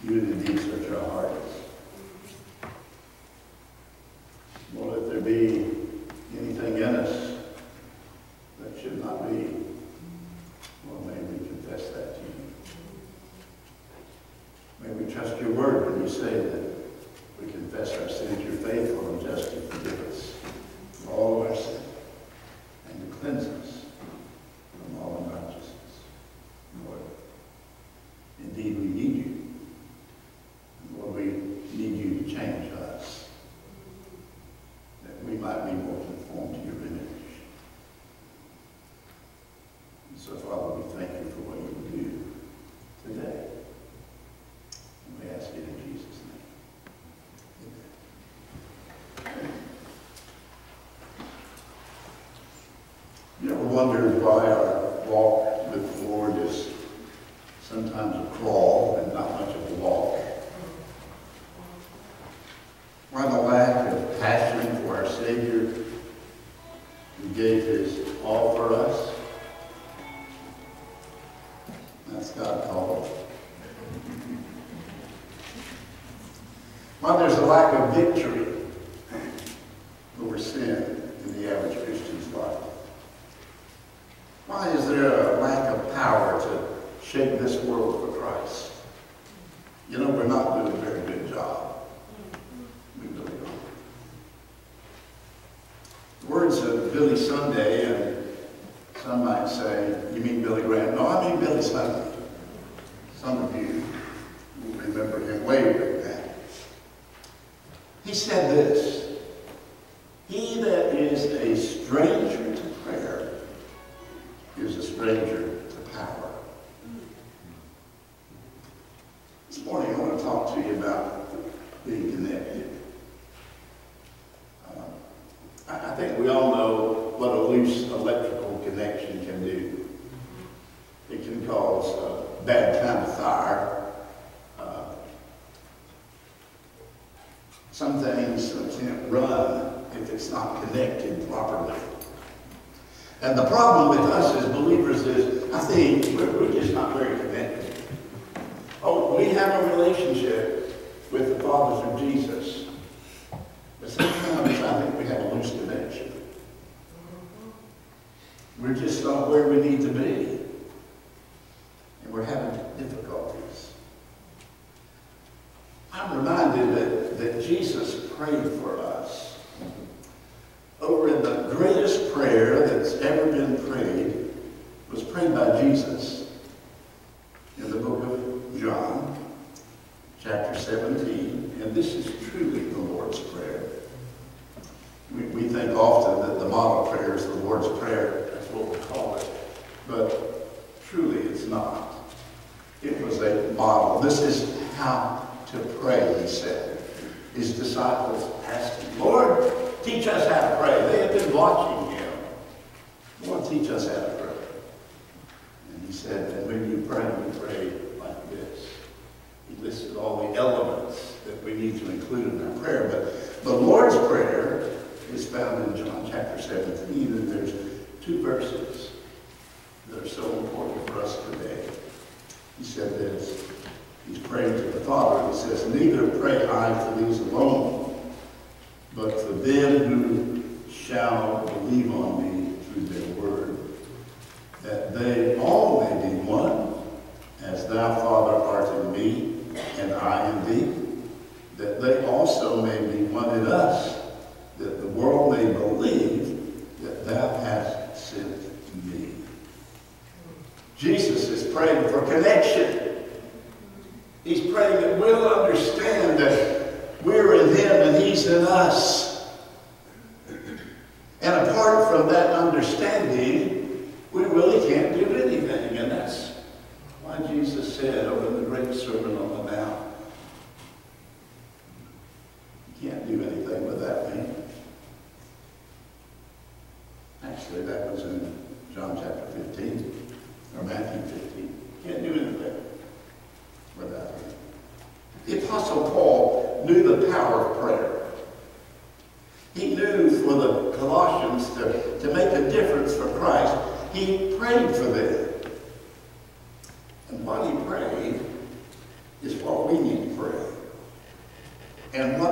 You would indeed search our hearts. Lord, if there be anything in us that should not be, well, may we confess that to you. May we trust your word when you say that we confess our sins. You're faithful and just to forgive us of all of our sin and to cleanse us from all unrighteousness. Lord, indeed we need you. Lord, we need you to change us, that we might be more conformed to your image. And so, Father, we thank you for what you will do today. And we ask it in Jesus' name. Amen. You ever wondered why our walk with the Lord is sometimes a crawl and not much of a walk? Why the lack of passion for our Savior who gave his all for us? That's God called. Why there's a lack of victory over sin in the average Christian's life? Why is there a lack of power to shape this world for Christ? You know, we're not doing a very good job. We really don't. The words of Billy Sunday, and some might say, you mean Billy Graham? No, I mean Billy Sunday. Some of you will remember him way back. He said this: he that is a stranger to prayer is a stranger to power. This morning I want to talk to you about being connected. I think we all know what a loose electrical connection can do. It can cause a bad time of fire. Some things can't run if it's not connected properly. And the problem with us as believers is, I think, we're just not very connected. Oh, we have a relationship with the followers of Jesus. But sometimes I think we have a loose connection. We're just not where we need to be. And we're having difficulties. I'm reminded that Jesus prayed for us. Over in the greatest prayer that's ever been prayed was prayed by Jesus in the book of John, chapter 17. And this is truly the Lord's Prayer. We think often that the model prayer is the Lord's Prayer. That's what we call it. But truly it's not. It was a model. This is how to pray, he said. His disciples asked him, Lord, teach us how to pray. They had been watching him. Lord, teach us how to pray. And he said, and when you pray like this. He listed all the elements that we need to include in our prayer. But the Lord's Prayer is found in John chapter 17, and there's two verses that are so important for us today. He said this. He's praying to the Father. He says, neither pray I for these alone, but for them who shall believe on me through their word, that they all may be one, as thou, Father, art in me, and I in thee, that they also may be one in us, that the world may believe that thou hast sent me. Jesus is praying for connection. He's praying that we'll understand that we're in him and he's in us. And apart from that understanding, we really can't do anything. And that's why Jesus said over in the great Sermon on the Mount, you can't do anything without me. Actually, that was in John chapter 15, or Matthew 15. You can't do anything without me. The Apostle Paul knew the power of prayer. He knew for the Colossians to make a difference for Christ, he prayed for them. And what he prayed is what we need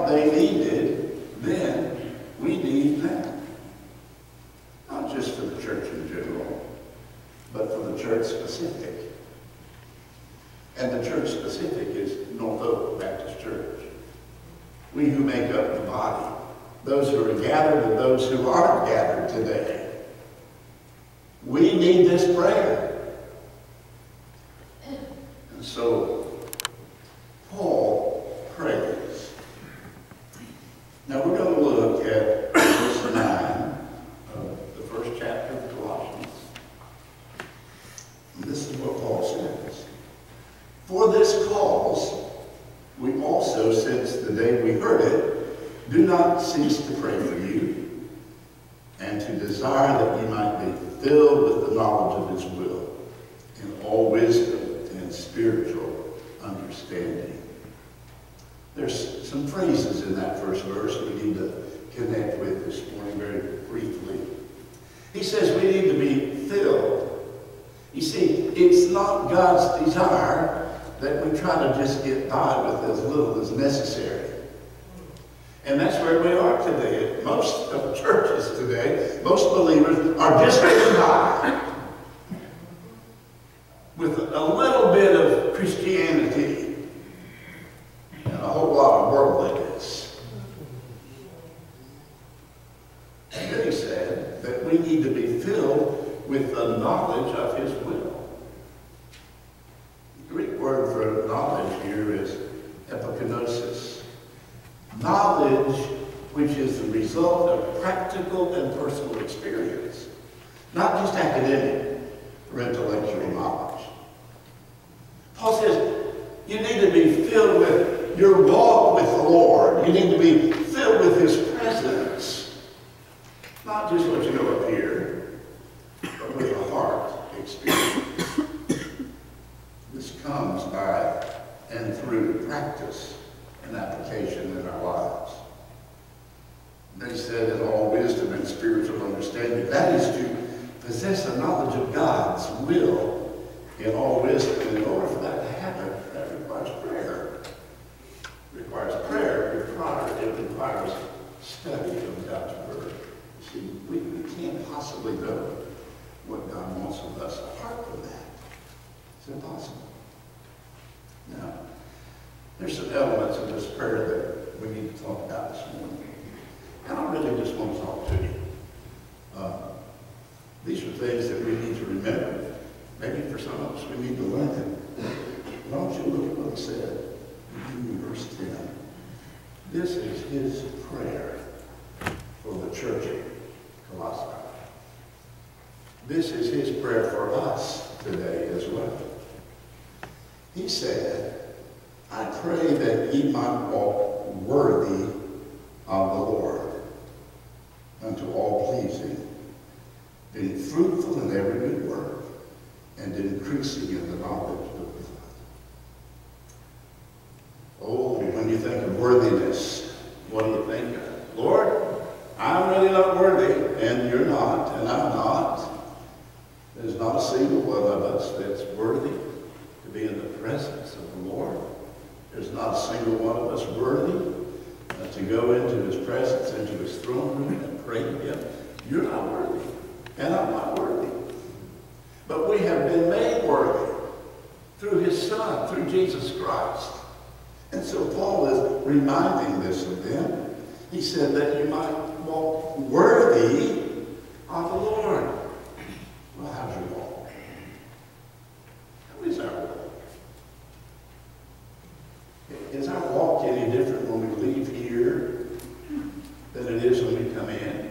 what they needed then, we need now. Not just for the church in general, but for the church specific. And the church specific is North Oak Baptist Church. We who make up the body, those who are gathered and those who aren't gathered today. We need this prayer. And so, Paul prays. Now we're going to look at verse 9 of the first chapter of Colossians. And this is what Paul says. For this cause, we also, since the day we heard it, do not cease to pray for you, and to desire that you might be filled with the knowledge of his will, in all wisdom and spiritual understanding. There's some phrases in that first verse we need to connect with this morning very briefly. He says we need to be filled. You see, it's not God's desire that we try to just get by with as little as necessary. And that's where we are today. Most of the churches today, most believers are just getting by with a little bit of Christianity and a whole lot of worldliness. And then he said that we need to be filled with the knowledge of his will. The Greek word for knowledge here is epignosis. Knowledge which is the result of practical and personal experience, not just academic or intellectual knowledge. Paul says you need to be filled with your walk with the Lord. You need to be filled with his presence. Not just what you know up here, but with a heart experience. This comes by and through practice and application in our lives. And he said, in all wisdom and spiritual understanding, that is to possess a knowledge of God's will in all wisdom. And in order for that to happen, that requires prayer. It requires prayer. It requires study of God's Word. You see, we can't possibly know what God wants of us apart from that. It's impossible. Now, there's some elements of this prayer that we need to talk about this morning. And I really just want to talk to you. These are things that we need to remember. Maybe for some of us we need to learn them. Why don't you look at what he said in verse 10. This is his prayer for the church at Colossae. This is his prayer for us today as well. He said, I pray that ye might walk worthy of the Lord, unto all pleasing, being fruitful in every good work, and increasing in the knowledge of God. Oh, when you think of worthiness, what do you think of? Lord, I'm really not worthy, and you're not, and I'm not. There's not a single one of us that's worthy to be in the presence of the Lord. There's not a single one of us worthy to go into his presence, into his throne room and pray to him. You're not worthy, and I'm not worthy. But we have been made worthy through his Son, through Jesus Christ. And so Paul is reminding this of them. He said that you might walk worthy of the Lord. Well, how's your walk? How is our walk? Is our walk any different when we leave here than it is when we come in?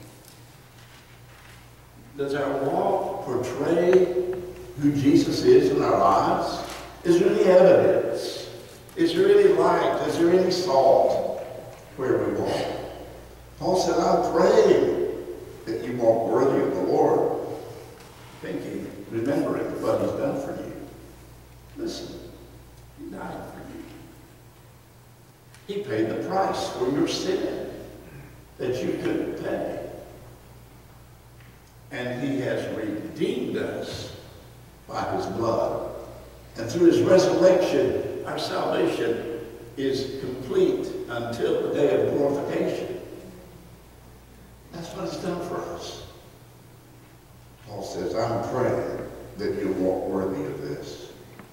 Does our walk portray who Jesus is in our lives? Is there any evidence? Is there any light? Is there any salt where we walk? Paul said, I pray that you walk worthy of the Lord, thinking, remembering what he's done for you. Listen, he died for you. He paid the price for your sin that you couldn't pay. And he has redeemed us by his blood. And through his resurrection, our salvation is complete until the day of glorification. That's what He's done for us. Paul says, I'm praying that you'll walk worthy of this,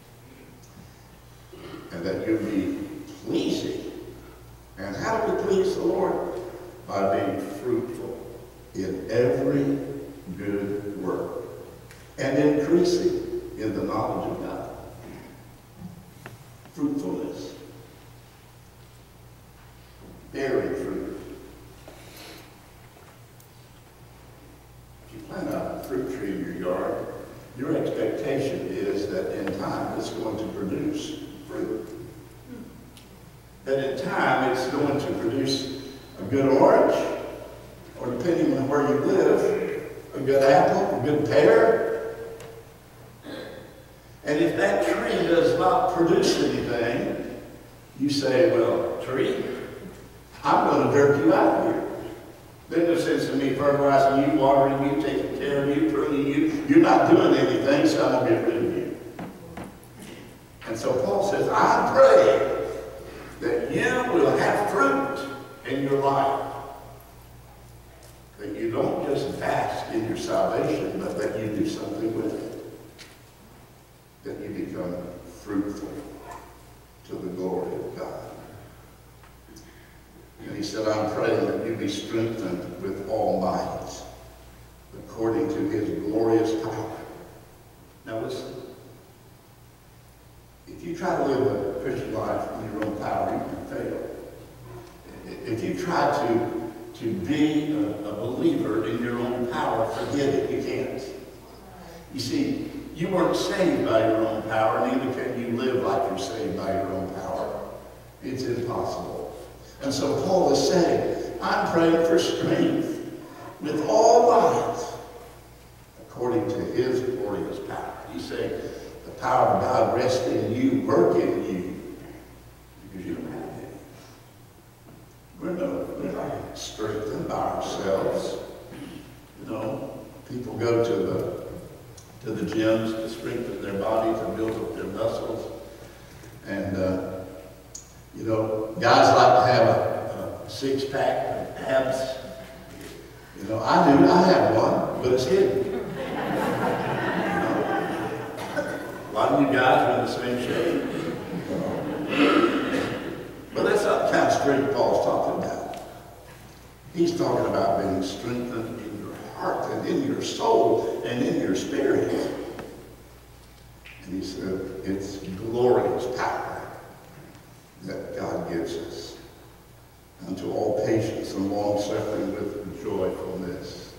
and that you'll be pleasing. And how do we please the Lord? By being fruitful in every good work and increasing in the knowledge of God. Fruitfulness. Bearing fruit. If you plant a fruit tree in your yard, your expectation is that in time it's going to produce fruit. That in time it's going to produce a good orange, or depending on where you live, a good apple, a good pear. And if that tree does not produce anything, you say, well, tree, I'm going to jerk you out of here. There's no sense in me fertilizing you, watering you, taking care of you, pruning you. You're not doing anything, so I'm going to get rid of you. And so Paul says, I pray that you will have fruit in your life. That you don't just bask in your salvation, but that you do something with it. That you become fruitful to the glory of God. And he said, I'm praying that you be strengthened with all might, according to His glorious power. Now listen, if you try to live a Christian life in your own power, you can fail. If you try to be a believer in your own power, forget it, you can't. You see, you weren't saved by your own power, neither can you live like you're saved by your own power. It's impossible. And so Paul is saying, I'm praying for strength with all might, according to His glorious power. He's saying, the power of God rests in you, work in you, because you don't have any. We're not strengthened by ourselves. You know, people go to the gyms to strengthen their body, to build up their muscles. And, you know, guys like to have a six-pack of abs. You know, I do. I have one, but it's hidden. You know? A lot of you guys are in the same shape. But that's not the kind of strength Paul's talking about. He's talking about being strengthened in your heart and in your soul and in your spirit. And he said, it's glorious power that God gives us unto all patience and long-suffering with joyfulness.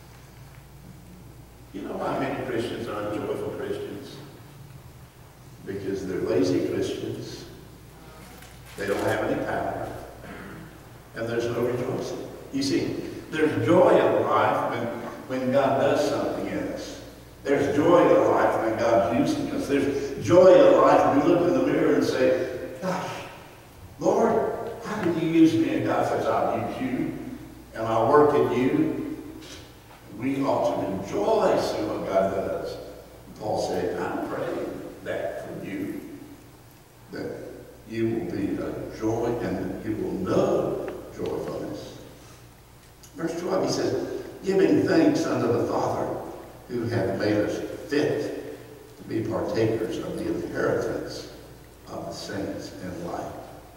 You know why many Christians aren't joyful Christians? Because they're lazy Christians. They don't have any power. And there's no rejoicing. You see, there's joy in life when God does something in us. There's joy in life when God's using us. There's joy in life when we look in the mirror and say, gosh, Lord, how can you use me? And God says, I'll use you, and I'll work in you. We ought to rejoice in what God does. Paul said, I'm praying that for you, that you will be a joy and that you will know joyfulness. Verse 12, he says, giving thanks unto the Father who hath made us fit to be partakers of the inheritance of the saints in light.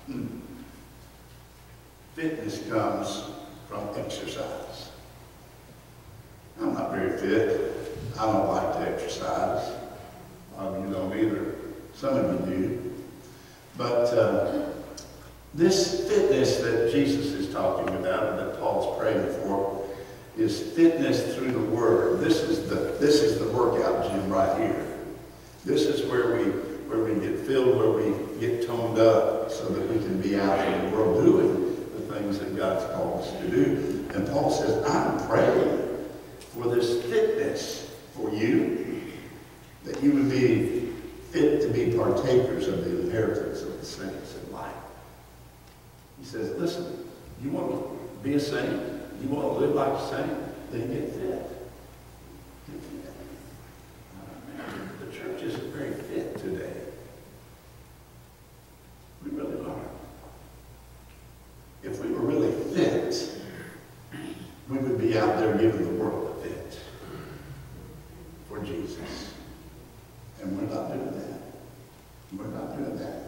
Fitness comes from exercise. I'm not very fit. I don't like to exercise. A lot of you don't either. Some of you do. But this fitness that Jesus is talking about and that Paul's praying for is fitness through the Word. This is the workout gym right here. This is where we get filled, where we get toned up so that we can be out in the world doing the things that God's called us to do. And Paul says, I'm praying for this fitness for you, that you would be fit to be partakers of the inheritance of the saints in life. He says, listen, you want to be a saint? You want to live like a saint? Then get fit. Get fit. The church isn't very fit today. We really are. giving the world a bit for Jesus. And we're not doing that. We're not doing that.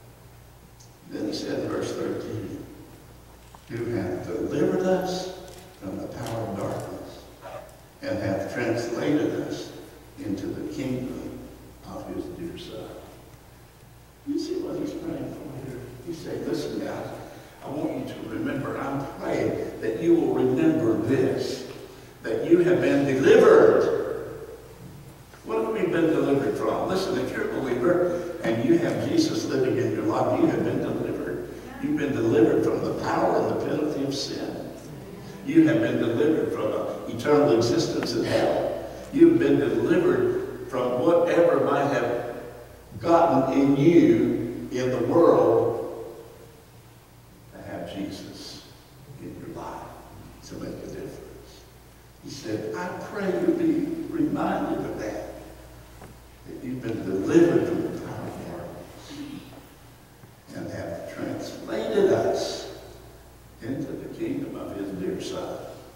Then he said in verse 13, who hath delivered us from the power of darkness and hath translated us into the kingdom of his dear Son. You see what he's praying for here? He's saying, listen, guys, I want you to remember, I'm praying that you will remember this, that you have been delivered. What have we been delivered from? Listen, if you're a believer and you have Jesus living in your life, you have been delivered. You've been delivered from the power and the penalty of sin. You have been delivered from an eternal existence in hell. You've been delivered from whatever might have gotten in you in the world to have Jesus in your life to make a difference. He said, I pray you be reminded of that you've been delivered from the power of darkness and have translated us into the kingdom of his dear Son.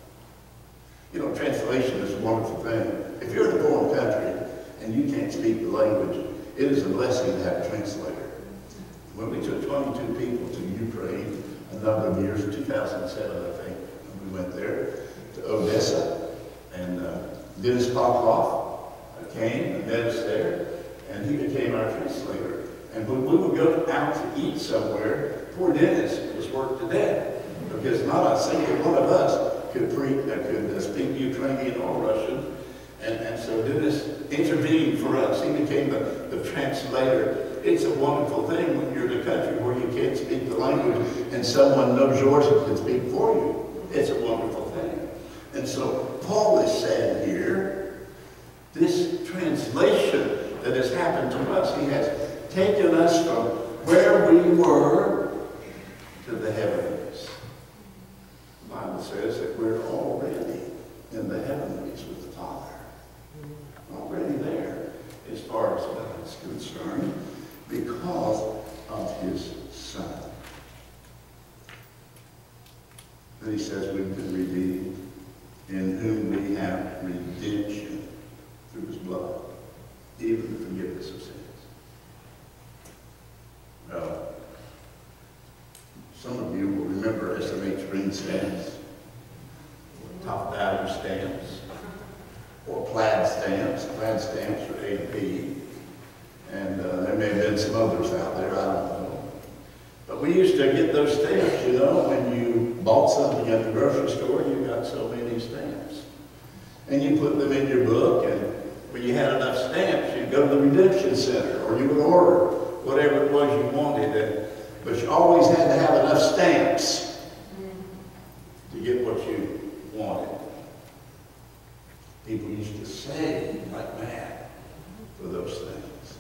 You know, translation is a wonderful thing. If you're in a foreign country and you can't speak the language, it is a blessing to have a translator. When we took 22 people to Ukraine a number of years, in 2007, I think, we went there to Odessa, and Dennis Popoff came and met us there, and he became our translator. And when we would go out to eat somewhere, poor Dennis was worked to death, because not a single one of us could speak Ukrainian or Russian. And so Dennis intervened for us. He became the translator. It's a wonderful thing when you're in a country where you can't speak the language and someone knows yours and can speak for you. It's a wonderful thing. And so Paul is saying here, this translation that has happened to us, he has taken us from where we were to the heavenlies. The Bible says that we're already in the heavenlies with the Father. Already there as far as God is concerned because of his Son. Then he says we've been redeemed, in whom we have redemption through his blood, even the forgiveness of sins. Well, some of you will remember SMH ring stamps, top value stamps, or plaid stamps. Plaid stamps are A and P. And there may have been some others out there, I don't know. But we used to get those stamps, you know, when you bought something at the grocery store, you got so many stamps. And you put them in your book, and when you had enough stamps, you'd go to the Redemption Center, or you would order whatever it was you wanted. But you always had to have enough stamps to get what you wanted. People used to save like mad for those things.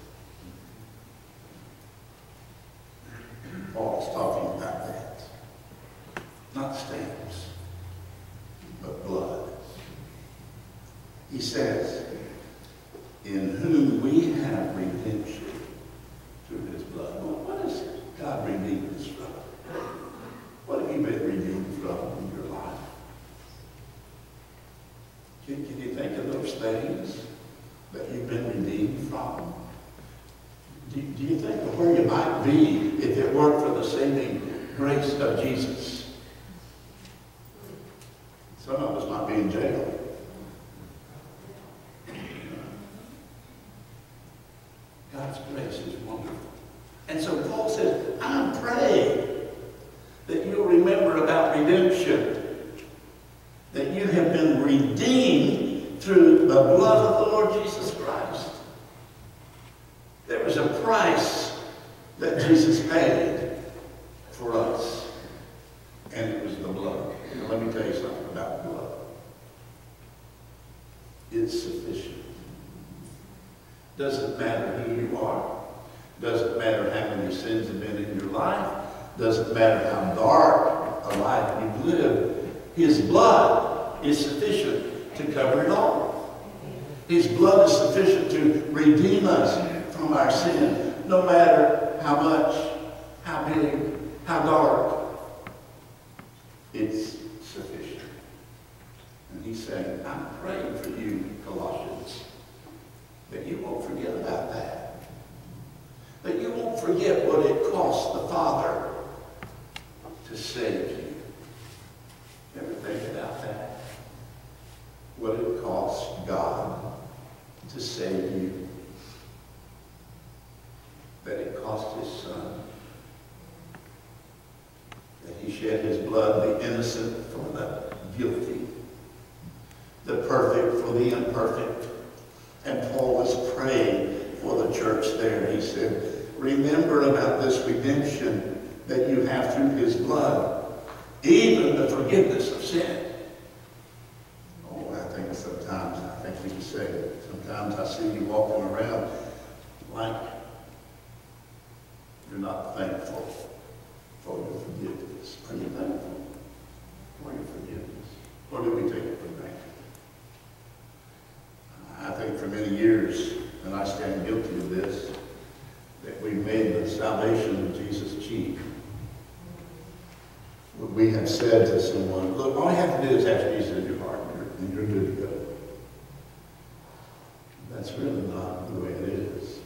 Paul's talking about that. Not stamps, but blood. He says, in whom we have redemption through his blood. Well, what is God redeemed us from? What have you been redeemed from in your life? Can you think of those things that you've been redeemed from? Do you think of where you might be if it weren't for the saving grace of Jesus? Some of us might be in jail. God's grace is wonderful. And so Paul says, I'm praying that you'll remember about redemption. That you have been redeemed through the blood of the Lord Jesus Christ. There was a price that Jesus paid for us. And it was the blood. Now, let me tell you something about blood. It's sufficient. Doesn't matter who you are. Doesn't matter how many sins have been in your life. Doesn't matter how dark a life you've lived. His blood is sufficient to cover it all. His blood is sufficient to redeem us from our sin, no matter how much, how big, how dark. It's sufficient. And he said, it cost the Father to save you. Ever think about that? What it cost God to save you. That it cost his Son. That he shed his blood, the innocent for the guilty, the perfect for the imperfect. And Paul was praying for the church there. He said, remember about this redemption that you have through his blood, even the forgiveness of sin. Oh, I think we can say, sometimes I see you walking around like you're not thankful for your forgiveness. Are you thankful for your forgiveness? Or do we take it for granted? I think for many years, and I stand guilty of this, that we've made the salvation of Jesus cheap. We have said to someone, look, all you have to do is ask Jesus in your heart, and you're good to go. That's really not the way it is.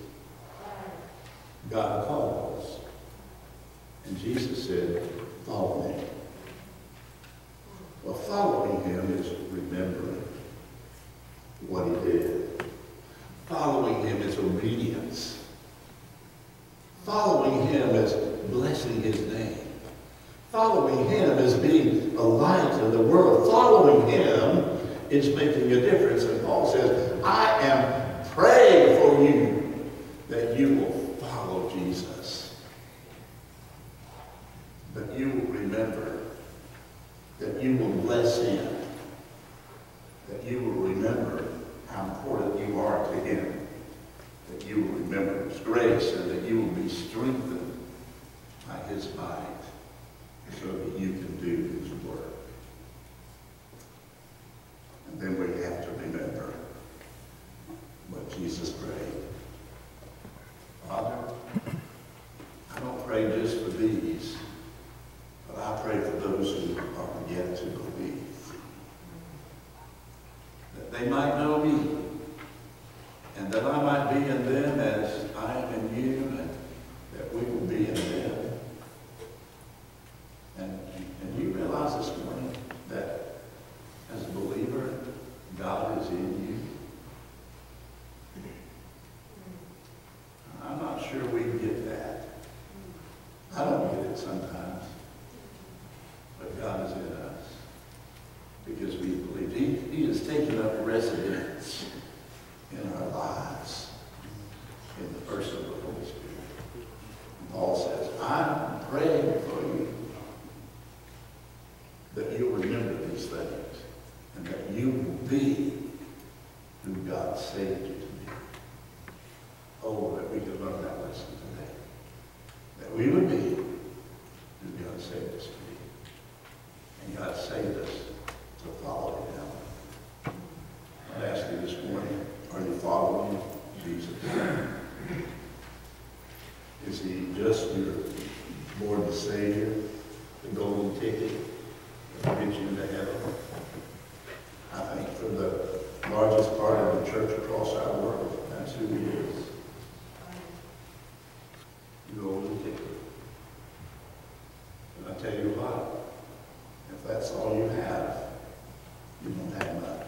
God called us. And Jesus said, follow me. Well, following him is remembering what he did. Following him is obedience. Following him is blessing his name. Following him is being a light in the world. Following him is making a difference. And Paul says, I am praying for you that you will follow Jesus. That you will remember, that you will bless him, that you will remember how important you are to him, that you will remember his grace, and that you will be strengthened by his might so that you can do his work. And then we have to remember what Jesus prayed. Father, I don't pray just for these, but I pray for those who are yet to believe. That they might know me, and that I might be in them as I am in you, and that we will be in them. And you realize this morning that as a believer, God is in you. I'm not sure we get that. I don't get it sometimes. But God is in us because we believe he has taken up residence in our lives in the person of the Holy Spirit. And Paul says, I'm praying for you that you'll remember these things and that you will be who God saved you to be. Oh, that we could learn that lesson today. That we would be who God saved us to be. And God saved us to follow him. I'd ask you this morning, are you following Jesus? Is he just your Lord and Savior, the golden ticket that gets you into heaven? I think for the largest part of the church across our world, that's who he is. The golden ticket. And I tell you what, if that's all you have, you don't have much.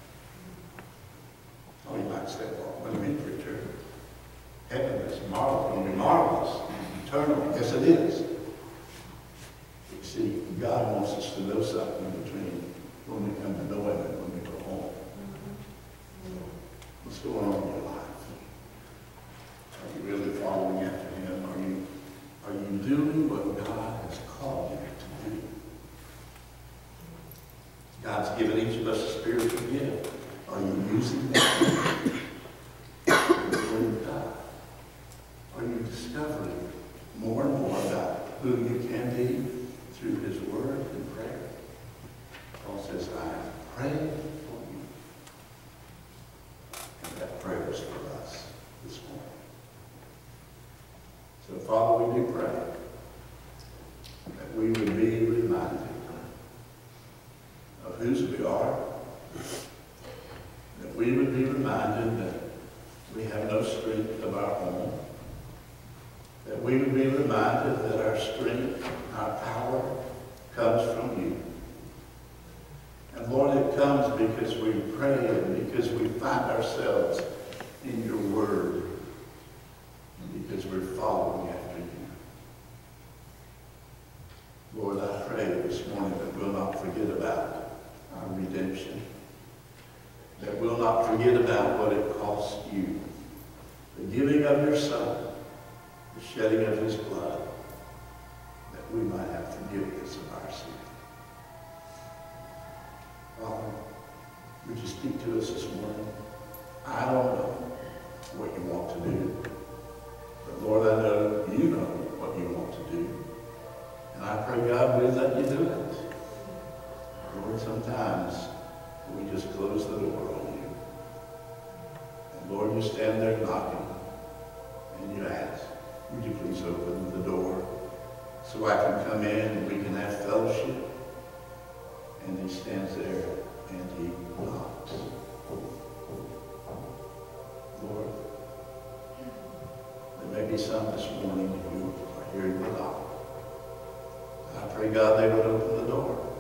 Oh, you might say, well, what do you mean, preacher? Heaven is marvelous, going to be marvelous, eternal. Yes, it is. You see, God wants us to know something between when we come to know him and when we go home. What's going on in your life? Are you really following after him? Are you doing what God has called you to do? God's given each of us a spiritual gift. Are you using that? God? Are you discovering more and more about who you can be through his word and prayer? Paul says, I pray for you. And that prayer is for us this morning. So, Father, we do pray that we would be reminded of whose we are, that we would be reminded that we have no strength of our own, that we would be reminded reminded that our strength, our power comes from you. And Lord, it comes because we pray and because we find ourselves in your word and because we're following after you. Lord, I pray this morning that we'll not forget about our redemption, that we'll not forget about what it cost you, the giving of your Son, the shedding of his blood, that we might have forgiveness of our sin. Father, would you speak to us this morning? I don't know what you want to do, but Lord, I know you know what you want to do. And I pray, God, we'll let you do it. Lord, sometimes we just close the door on you. And Lord, you stand there knocking, and you ask, would you please open the door so I can come in and we can have fellowship? And he stands there and he knocks. Lord, there may be some this morning who are hearing the knock. I pray, God, they would open the door.